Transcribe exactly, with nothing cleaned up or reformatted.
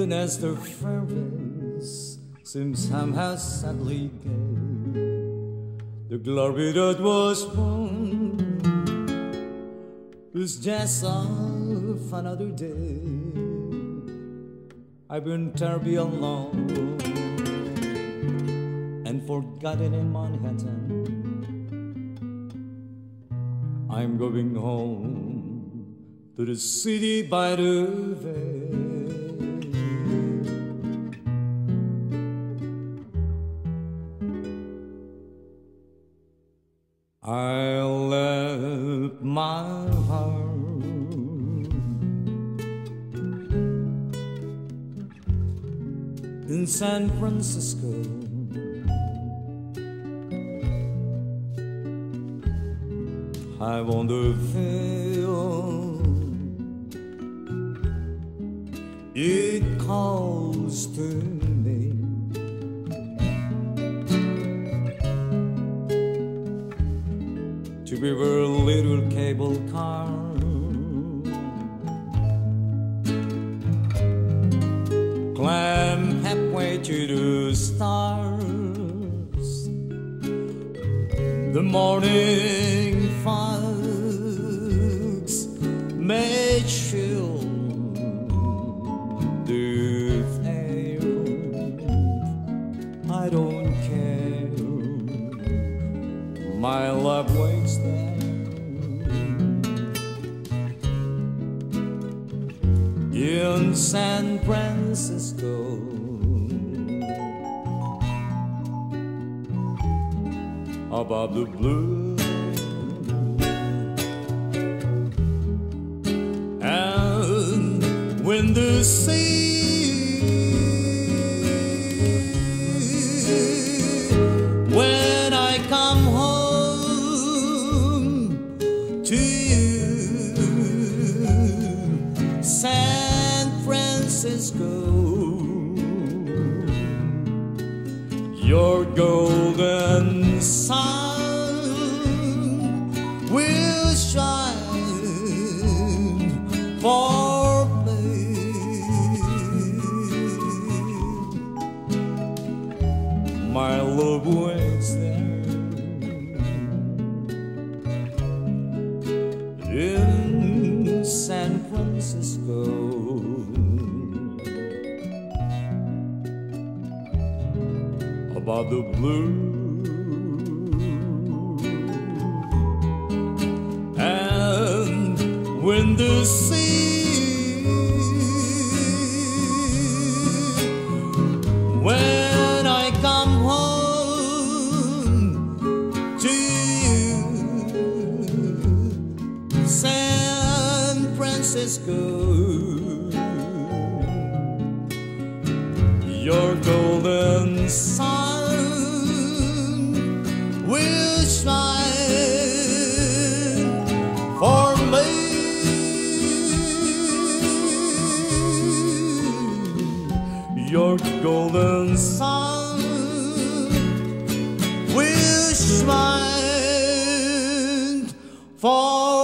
even as their fair face seemed somehow sadly gay. The glory that was won is just of another day. I've been terribly alone and forgotten in Manhattan. I'm going home to the city by the bay. I left my heart in San Francisco. I wonder if it calls to me. To be a little cable car climb halfway to the stars. The morning fogs may chill the air. I don't care, my love waits there. In San Francisco, above the blue, and when the sea, when I come home to you, San Francisco, your golden sun will shine for me. My love waits there in San Francisco, above the blue, and when the sea, when I come home to you, San Francisco, your golden sun will shine for me. Your golden sun will shine for